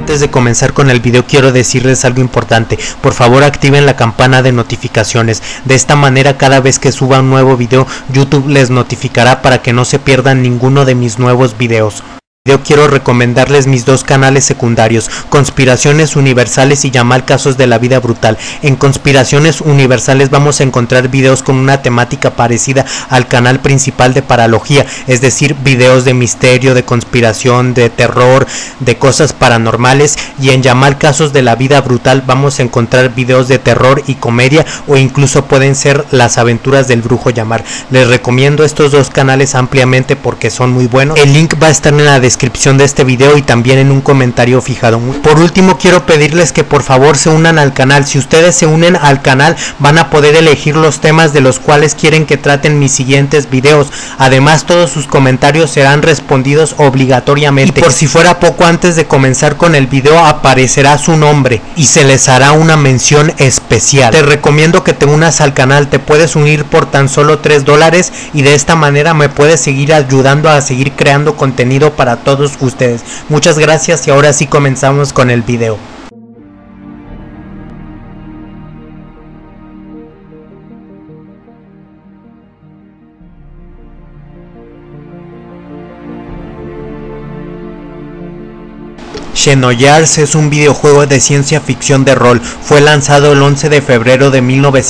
Antes de comenzar con el video quiero decirles algo importante. Por favor activen la campana de notificaciones. De esta manera cada vez que suba un nuevo video YouTube les notificará para que no se pierdan ninguno de mis nuevos videos. Yo quiero recomendarles mis dos canales secundarios, Conspiraciones Universales y Yamal Casos de la Vida Brutal. En Conspiraciones Universales vamos a encontrar videos con una temática parecida al canal principal de Paralogía, es decir, videos de misterio, de conspiración, de terror, de cosas paranormales, y en Yamal Casos de la Vida Brutal vamos a encontrar videos de terror y comedia, o incluso pueden ser las aventuras del brujo Yamar. Les recomiendo estos dos canales ampliamente porque son muy buenos. El link va a estar en la descripción de este video y también en un comentario fijado. Por último quiero pedirles que por favor se unan al canal. Si ustedes se unen al canal van a poder elegir los temas de los cuales quieren que traten mis siguientes videos. Además todos sus comentarios serán respondidos obligatoriamente. Y por si fuera poco, antes de comenzar con el video aparecerá su nombre y se les hará una mención especial. Te recomiendo que te unas al canal. Te puedes unir por tan solo $3 y de esta manera me puedes seguir ayudando a seguir creando contenido para todos ustedes. Muchas gracias y ahora sí comenzamos con el video. Xenogears es un videojuego de ciencia ficción de rol. Fue lanzado el 11 de febrero de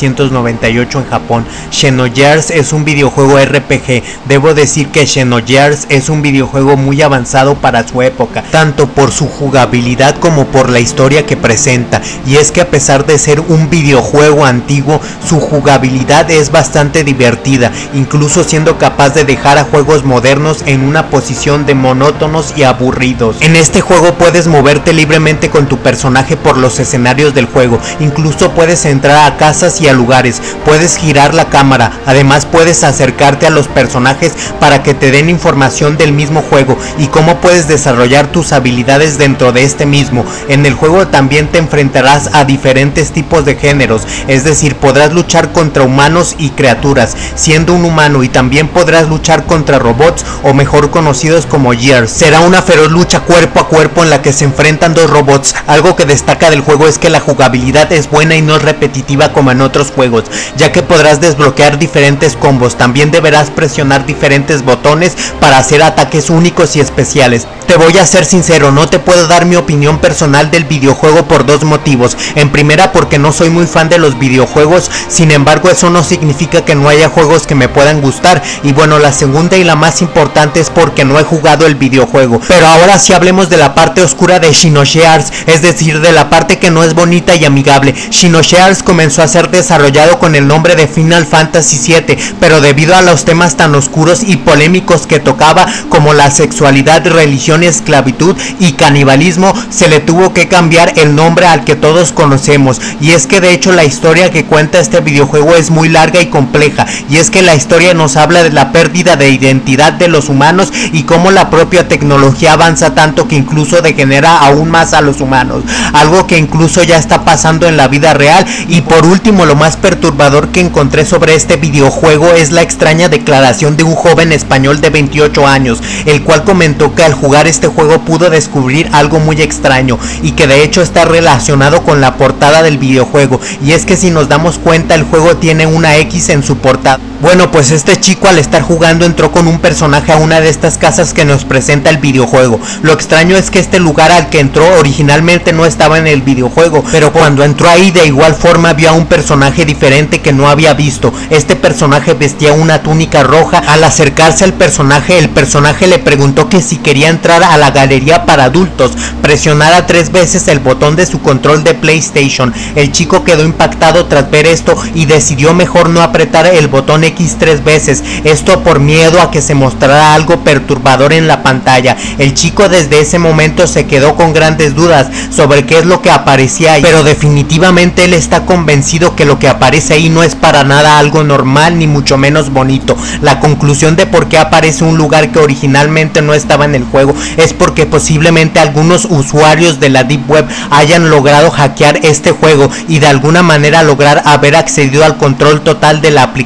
1998 en Japón. Xenogears es un videojuego RPG. Debo decir que Xenogears es un videojuego muy avanzado para su época, tanto por su jugabilidad como por la historia que presenta. Y es que a pesar de ser un videojuego antiguo, su jugabilidad es bastante divertida, incluso siendo capaz de dejar a juegos modernos en una posición de monótonos y aburridos. En este juego puedes moverte libremente con tu personaje por los escenarios del juego, incluso puedes entrar a casas y a lugares, puedes girar la cámara, además puedes acercarte a los personajes para que te den información del mismo juego y cómo puedes desarrollar tus habilidades dentro de este mismo. En el juego también te enfrentarás a diferentes tipos de géneros, es decir, podrás luchar contra humanos y criaturas, siendo un humano, y también podrás luchar contra robots, o mejor conocidos como Gears. Será una feroz lucha cuerpo a cuerpo en la que se enfrentan dos robots. Algo que destaca del juego es que la jugabilidad es buena y no es repetitiva como en otros juegos, ya que podrás desbloquear diferentes combos. También deberás presionar diferentes botones para hacer ataques únicos y especiales. Te voy a ser sincero, no te puedo dar mi opinión personal del videojuego por dos motivos. En primera, porque no soy muy fan de los videojuegos, sin embargo eso no significa que no haya juegos que me puedan gustar. Y bueno, la segunda y la más importante es porque no he jugado el videojuego. Pero ahora sí hablemos de la parte oscura de Xenogears, es decir, de la parte que no es bonita y amigable. Xenogears comenzó a ser desarrollado con el nombre de Final Fantasy VII, pero debido a los temas tan oscuros y polémicos que tocaba, como la sexualidad, religión, esclavitud y canibalismo, se le tuvo que cambiar el nombre al que todos conocemos. Y es que de hecho la historia que cuenta este videojuego es muy larga y compleja, y es que la historia nos habla de la pérdida de identidad de los humanos y cómo la propia tecnología avanza tanto que incluso degenera aún más a los humanos, algo que incluso ya está pasando en la vida real. Y por último, lo más perturbador que encontré sobre este videojuego es la extraña declaración de un joven español de 28 años, el cual comentó que al jugar este juego pudo descubrir algo muy extraño y que de hecho está relacionado con la portada del videojuego, y es que si nos damos cuenta el juego tiene una X en su portada. Bueno, pues este chico al estar jugando entró con un personaje a una de estas casas que nos presenta el videojuego. Lo extraño es que este lugar al que entró originalmente no estaba en el videojuego, pero cuando entró ahí de igual forma vio a un personaje diferente que no había visto. Este personaje vestía una túnica roja. Al acercarse al personaje, el personaje le preguntó que si quería entrar a la galería para adultos, presionara 3 veces el botón de su control de PlayStation. El chico quedó impactado tras ver esto y decidió mejor no apretar el botón X 3 veces, esto por miedo a que se mostrara algo perturbador en la pantalla. El chico desde ese momento se quedó con grandes dudas sobre qué es lo que aparecía ahí, pero definitivamente él está convencido que lo que aparece ahí no es para nada algo normal ni mucho menos bonito. La conclusión de por qué aparece un lugar que originalmente no estaba en el juego es porque posiblemente algunos usuarios de la Deep Web hayan logrado hackear este juego y de alguna manera lograr haber accedido al control total de la aplicación,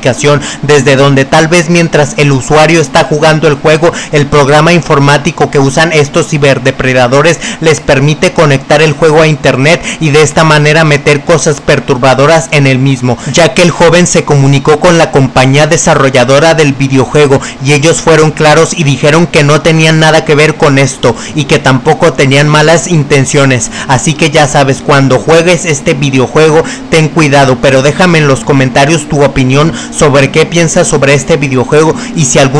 desde donde tal vez mientras el usuario está jugando el juego, el programa informático que usan estos ciberdepredadores les permite conectar el juego a internet y de esta manera meter cosas perturbadoras en el mismo, ya que el joven se comunicó con la compañía desarrolladora del videojuego y ellos fueron claros y dijeron que no tenían nada que ver con esto y que tampoco tenían malas intenciones. Así que ya sabes, cuando juegues este videojuego ten cuidado, pero déjame en los comentarios tu opinión sobre qué piensas sobre este videojuego y si algún